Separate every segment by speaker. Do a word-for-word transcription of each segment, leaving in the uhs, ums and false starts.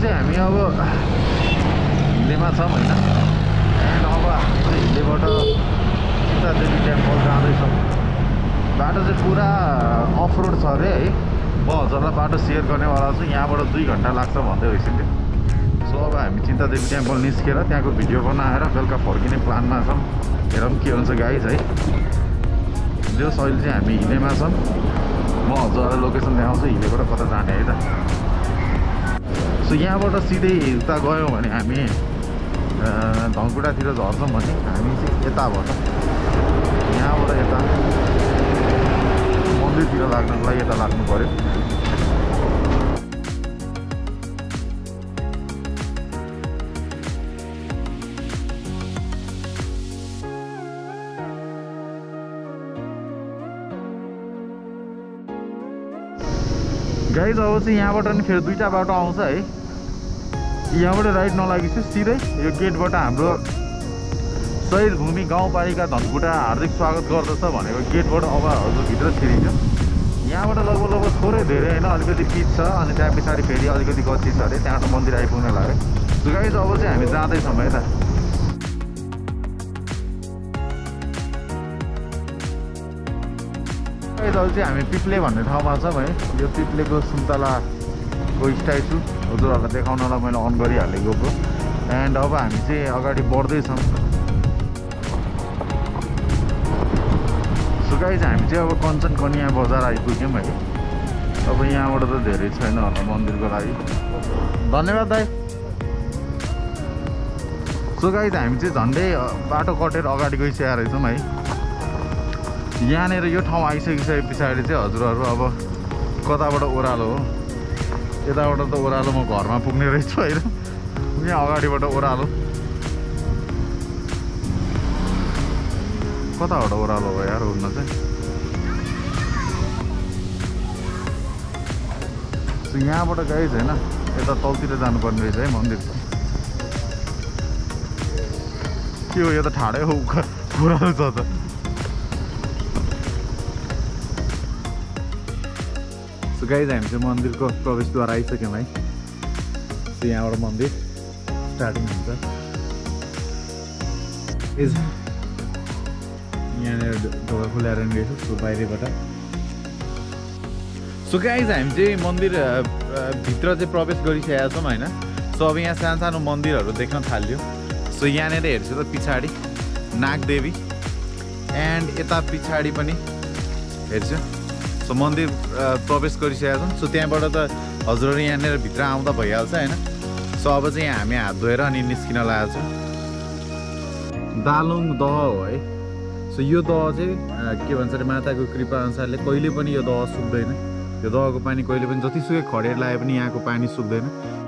Speaker 1: चाहिँ हामी अब हिलेमा छौँ होइन एन्ड अब हामी चाहिँ हिलेबाट चिन्तादेवी टेम्पल जाँदैछौँ। बाटो चाहिँ पुरा अफ रोड छ अरे है। म हजुरलाई बाटो सेयर गर्नेवाला छु। यहाँबाट दुई घन्टा लाग्छ भन्दै भइसक्यो। सो अब हामी चिन्तादेवी टेम्पल निस्केर त्यहाँको भिडियो बनाएर बेलुका फर्किने प्लानमा छौँ। हेरौँ के हुन्छ गाइज है। जो अहिले चाहिँ हामी हिलेमा छौँ। म हजुरलाई लोकेसन देखाउँछु हिलेबाट कता जाने है त। सो यहाँबाट सिधै उता गयौँ भने हामी धनकुटातिर झर्छौँ भने हामी चाहिँ यताबाट यहाँबाट यता मन्दिरतिर लाग्नको लागि यता लाग्नु पऱ्यो। गाइज अब चाहिँ यहाँबाट नि फेरि दुईवटा बाटो आउँछ है। यहाँबाट राइट नलागिसक्यो सिधै यो गेटबाट हाम्रो शहीद भूमि गाउँपालिका धनकुटा हार्दिक स्वागत गर्दछ भनेको गेटबाट अब हजुर भित्र छिरिन्छ। यहाँबाट लगभग लगभग थोरै धेरै होइन अलिकति पिच छ अनि त्यहाँ पछाडि फेरि अलिकति गच्ची छ अरे त्यहाँबाट मन्दिर आइपुग्न लाग्यो। सो गाइज अब चाहिँ हामी जाँदैछौँ है त। गाइज अब चाहिँ हामी पिप्ले भन्ने ठाउँमा छौँ है। यो पिप्लेको सुन्तलाको स्ट्याचु हजुरहरूलाई देखाउनलाई मैले अन गरिहालेँ गोप्रो। एन्ड अब हामी चाहिँ अगाडि बढ्दैछौँ। सो गाइज हामी चाहिँ अब कञ्चन कन्या बजार आइपुग्यौँ है। अब यहाँबाट त धेरै छैन होला मन्दिरको लागि। धन्यवाद दाइ। सो गाइज हामी चाहिँ झन्डै बाटो कटेर अगाडि गइसकेका रहेछौँ है। यहाँनिर यो ठाउँ आइसकिसके पछाडि चाहिँ हजुरहरू अब कताबाट ओह्रालो हो। यताबाट त ओह्रालो म घरमा पुग्ने रहेछु होइन। यहाँ अगाडिबाट ओह्रालो कताबाट ओह्रालो हो यार उड्न चाहिँ। यहाँबाट गाइज होइन यता तलतिर जानुपर्ने रहेछ है मन्दिर। के हो यो त ठाडै हो ओह्रालो छ त। सो गाइज हामी चाहिँ मन्दिरको प्रवेशद्वार आइसक्यौँ है। सो यहाँबाट मन्दिर स्टार्टिङ हुन्छ। इज यहाँनिर ढोका खुलाएर नि रहेछ सो बाहिरबाट। सो गाइज हामी चाहिँ मन्दिर भित्र चाहिँ प्रवेश गरिसकेका छौँ होइन। सो अब यहाँ सानो सानो मन्दिरहरू देख्न थाल्यो। सो यहाँनिर हेर्छु त पछाडि नागदेवी एन्ड यता पछाडि पनि हेर्छु। सो मन्दिर प्रवेश गरिसकेका छौँ। सो त्यहाँबाट त हजुरहरू यहाँनिर भित्र आउँदा भइहाल्छ होइन। सो अब चाहिँ हामी हात धोएर अनि निस्किन लागेको छौँ। दालुङ दह हो है। सो यो दह चाहिँ के भन्छ अरे माताको कृपा अनुसारले कहिले पनि यो दह सुक्दैन। यो दहको पानी कहिले पनि जतिसुकै खडेर लाए पनि यहाँको पानी सुक्दैन।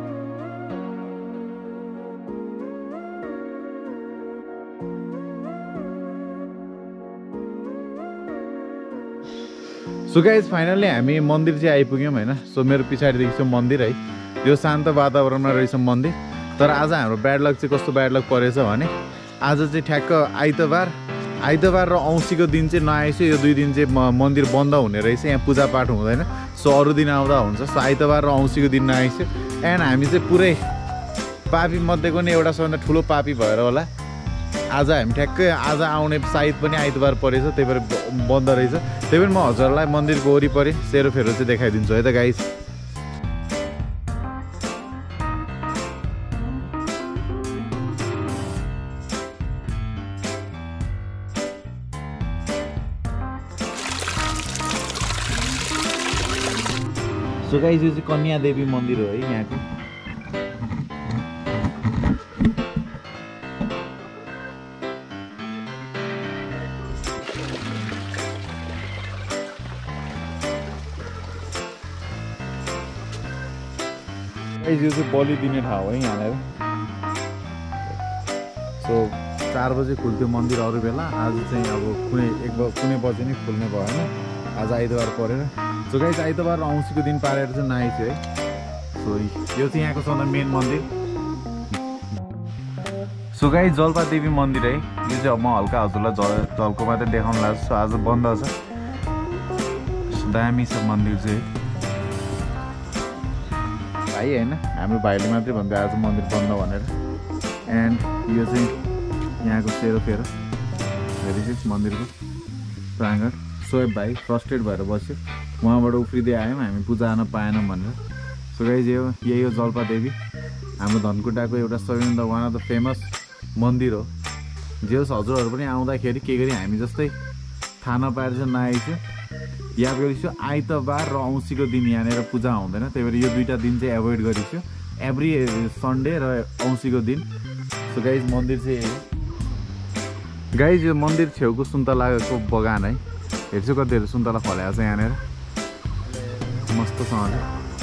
Speaker 1: सो गाइज फाइनल्ली हामी मन्दिर चाहिँ आइपुग्यौँ होइन। सो मेरो पछाडिदेखि चाहिँ मन्दिर है। यो शान्त वातावरणमा रहेछ मन्दिर। तर आज हाम्रो ब्याड लक चाहिँ कस्तो ब्याड लक परेछ भने आज चाहिँ ठ्याक्क आइतबार आइतबार र औँसीको दिन चाहिँ नआएछ। यो दुई दिन चाहिँ मन्दिर बन्द हुने रहेछ। यहाँ पूजापाठ हुँदैन। सो अरू दिन आउँदा हुन्छ। सो आइतबार र औँसीको दिन नआएछ। एन्ड हामी चाहिँ पुरै पापी मध्येको नै एउटा सबभन्दा ठुलो पापी भएर होला आज हामी ठ्याक्कै आज आउने सायद पनि आइतबार परेछ। त्यही भएर बन्द रहेछ। त्यही भएर म हजुरलाई मन्दिरको वरिपरि सेरोफेरो चाहिँ देखाइदिन्छु है त गाइस। सो गाइस यो चाहिँ कन्या देवी मन्दिर हो है यहाँको। यो चाहिँ बलि दिने ठाउँ है यहाँनिर। सो चार बजे खुल्थ्यो मन्दिर अरू बेला। आज चाहिँ अब कुनै एक कुनै बजे नै खुल्ने भयो होइन। आज आइतबार परेर। सो गाइस आइतबार र औँसीको दिन पारेर चाहिँ नआएछ है। सो यो चाहिँ यहाँको सबभन्दा मेन मन्दिर। सो गाइस जल्पा देवी मन्दिर है। यो चाहिँ अब म हल्का हजुरलाई जल जलको मात्रै देखाउन लाग्छ। सो आज बन्द छ। दामी छ मन्दिर चाहिँ। भाइ होइन, हाम्रो भाइले मात्रै भन्दै आज मन्दिर बन्द भनेर। एन्ड यो चाहिँ यहाँको सेरोफेरो हेरेपछि मन्दिरको प्राङ्गण। सोएब भाइ फ्रस्ट्रेट भएर बस्यो, उहाँबाट उफ्रिँदै आयौँ हामी पूजा गर्न पाएनौँ भनेर। सो गाइज यो यही हो जल्पा देवी, हाम्रो धनकुटाको एउटा सबैभन्दा वान अफ द फेमस मन्दिर हो। जे होस् हजुरहरू पनि आउँदाखेरि के गरी हामी जस्तै थाहा नपाएर चाहिँ नआइछु, याद गरिछु आइतबार र औँसीको दिन यहाँनिर पूजा हुँदैन, त्यही भएर यो दुईवटा दिन चाहिँ एभोइड गरिछु, एभ्री सन्डे र औँसीको दिन। सो गाइज मन्दिर चाहिँ यही हो। गाइज यो मन्दिर छेउको सुन्तलाको बगान है, हेर्छु कतिहरू सुन्तला फलेको छ यहाँनिर मस्तसँगले।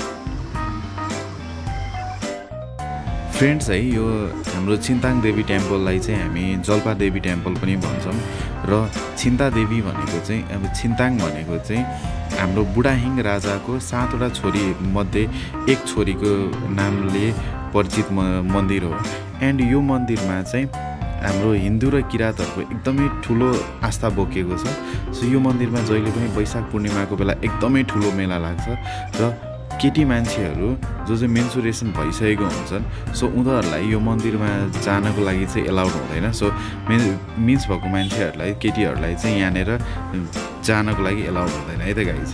Speaker 2: फ्रेन्ड्स है, यो हाम्रो छिन्ताङ देवी टेम्पललाई चाहिँ हामी जल्पा देवी टेम्पल पनि भन्छौँ। र छिन्ता देवी भनेको चाहिँ अब छिन्ताङ भनेको चाहिँ हाम्रो बुढाहिङ राजाको सातवटा छोरी मध्ये एक छोरीको नामले परिचित मन्दिर हो। एन्ड यो मन्दिरमा चाहिँ हाम्रो हिन्दू र किराँतहरूको एकदमै ठुलो आस्था बोकेको छ। सो यो मन्दिरमा जहिले पनि वैशाख पूर्णिमाको बेला एकदमै ठुलो मेला लाग्छ र केटी मान्छेहरू जो चाहिँ मेन्सुरेसन भइसकेको हुन्छन्, सो उनीहरूलाई यो मन्दिरमा जानको लागि चाहिँ एलाउड हुँदैन। सो मेन मिन्स भएको मान्छेहरूलाई केटीहरूलाई चाहिँ यहाँनिर जानको लागि एलाउड हुँदैन है त guys.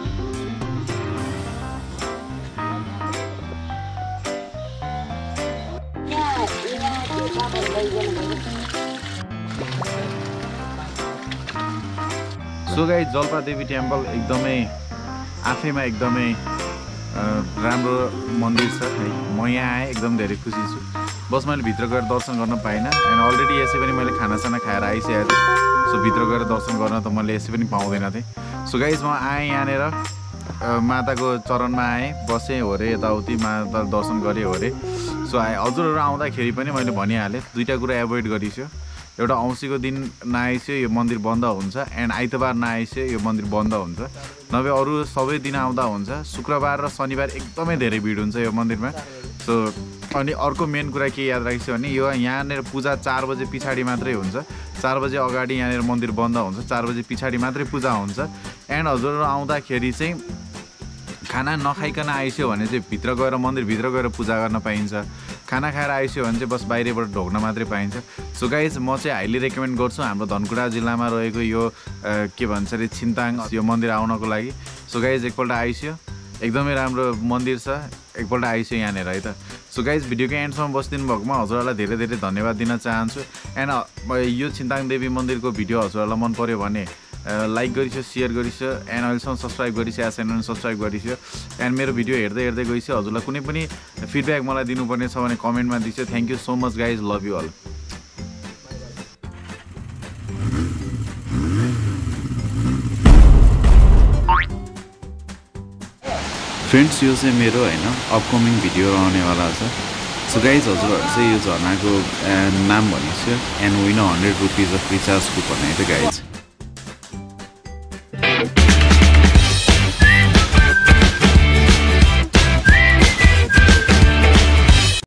Speaker 1: So guys Jalpa Devi temple एकदमै आफैमा एकदमै राम्रो मन्दिर छ है। म यहाँ आएँ एकदम धेरै खुसी छु। बस मैले भित्र गएर दर्शन गर्न पाइनँ, एन्ड अलरेडी यसै पनि मैले खानासाना खाएर आइसकेको थिएँ। सो भित्र गएर दर्शन गर्न त मैले यसै पनि पाउँदैन थिएँ। सो गाइज म आएँ यहाँनिर माताको चरणमा आएँ, बसेँ हो रे यताउति, माता दर्शन गरेँ हो रे। सो आएँ। हजुरहरू आउँदाखेरि पनि मैले भनिहालेँ दुईवटा कुरा एभोइड गरिसो, एउटा औँसीको दिन नआइस्यो यो मन्दिर बन्द हुन्छ, एन्ड आइतबार नआइस्यो यो मन्दिर बन्द हुन्छ, नभए अरू सबै दिन आउँदा हुन्छ। शुक्रबार र शनिबार एकदमै धेरै भिड हुन्छ यो मन्दिरमा। सो अनि अर्को मेन कुरा के याद राख्छु भने यो यहाँनिर पूजा चार बजे पछाडि मात्रै हुन्छ, चार बजे अगाडि यहाँनिर मन्दिर बन्द हुन्छ, चार बजे पछाडि मात्रै पूजा हुन्छ। एन्ड हजुरहरू आउँदाखेरि चाहिँ खाना नखाइकन आइस्यो भने चाहिँ भित्र गएर मन्दिरभित्र गएर पूजा गर्न पाइन्छ, खाना खाएर आइस्यो भने चाहिँ बस बाहिरबाट ढोक्न मात्रै पाइन्छ। सो गाइज म चाहिँ हाइली रेकमेन्ड गर्छु हाम्रो धनकुटा जिल्लामा रहेको यो के भन्छ अरे छिन्ताङ यो मन्दिर आउनको लागि। सो गाइज एकपल्ट आइस्यो, एकदमै राम्रो मन्दिर छ, एकपल्ट आइस्यो यहाँनिर है त। सो गाइज भिडियोको एन्डसम्म बसिदिनु भएकोमा हजुरहरूलाई धेरै धेरै धन्यवाद दिन चाहन्छु। एन्ड यो छिन्ताङ देवी मन्दिरको भिडियो हजुरहरूलाई मन पऱ्यो भने लाइक गरिसो, सेयर गरिसो, एन्ड अहिलेसम्म सब्सक्राइब गरिसो, या च्यानल सब्सक्राइब गरिसो। एन्ड मेरो भिडियो हेर्दै हेर्दै गइसो। हजुरलाई कुनै पनि फिडब्याक मलाई दिनुपर्ने छ भने कमेन्टमा दिसो। Thank you so much guys, love you all.
Speaker 2: Friends यो चाहिँ मेरो होइन अपकमिङ भिडियो आउनेवाला छ। सो गाइज हजुरहरू चाहिँ यो झर्नाको नाम भनेको छु, and win hundred rupees of recharge coupon है त गाइज।